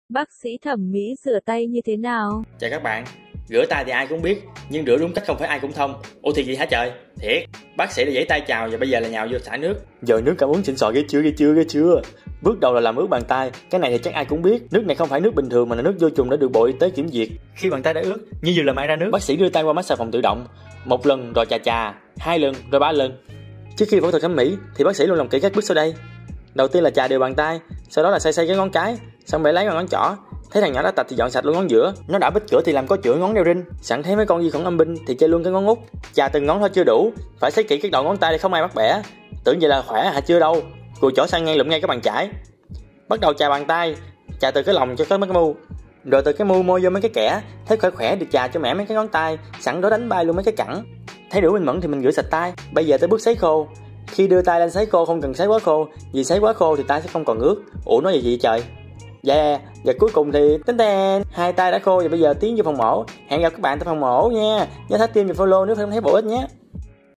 Bác sĩ thẩm mỹ rửa tay như thế nào? Chào các bạn, rửa tay thì ai cũng biết, nhưng rửa đúng cách không phải ai cũng thông. Ủa thì gì hả trời? Thiệt, bác sĩ đã giãy tay chào và bây giờ là nhào vô xả nước. Giờ nước cảm ứng xịn sò ghê chưa? Bước đầu là làm ướt bàn tay, cái này thì chắc ai cũng biết. Nước này không phải nước bình thường mà là nước vô trùng đã được Bộ Y tế kiểm duyệt. Khi bàn tay đã ướt, như vừa làm ai ra nước, bác sĩ đưa tay qua máy xà phòng tự động, một lần rồi chà, 2 lần rồi 3 lần. Trước khi phẫu thuật thẩm mỹ thì bác sĩ luôn làm kỹ các bước sau đây. Đầu tiên là chà đều bàn tay, sau đó là xoay cái ngón cái, xong bẻ lấy vào ngón trỏ. Thấy thằng nhỏ đã tạch thì dọn sạch luôn ngón giữa. Nó đã bít cửa thì làm có chữa ngón đeo rin. Sẵn thấy mấy con vi khuẩn âm binh thì chơi luôn cái ngón út. Chà từng ngón thôi chưa đủ, phải xấy kỹ các đầu ngón tay để không ai mắc bẻ. Tưởng vậy là khỏe hả? Chưa đâu. Cùi chỏ sang ngang lụm ngay cái bàn chải. Bắt đầu chà bàn tay, chà từ cái lòng cho tới mấy cái mu, rồi từ cái mu môi vô mấy cái kẽ. Thấy khỏe thì chà cho mẻ mấy cái ngón tay, sẵn đó đánh bay luôn mấy cái cẳng. Thấy đủ minh mẫn thì mình rửa sạch tay. Bây giờ tới bước sấy khô. Khi đưa tay lên sấy khô không cần sấy quá khô, vì sấy quá khô thì tay sẽ không còn ướt. Ủa nói gì vậy trời? Và cuối cùng thì tính tên, hai tay đã khô và bây giờ tiến vô phòng mổ. Hẹn gặp các bạn tại phòng mổ nha. Nhớ thả tim và follow nếu không thấy bổ ích nhé.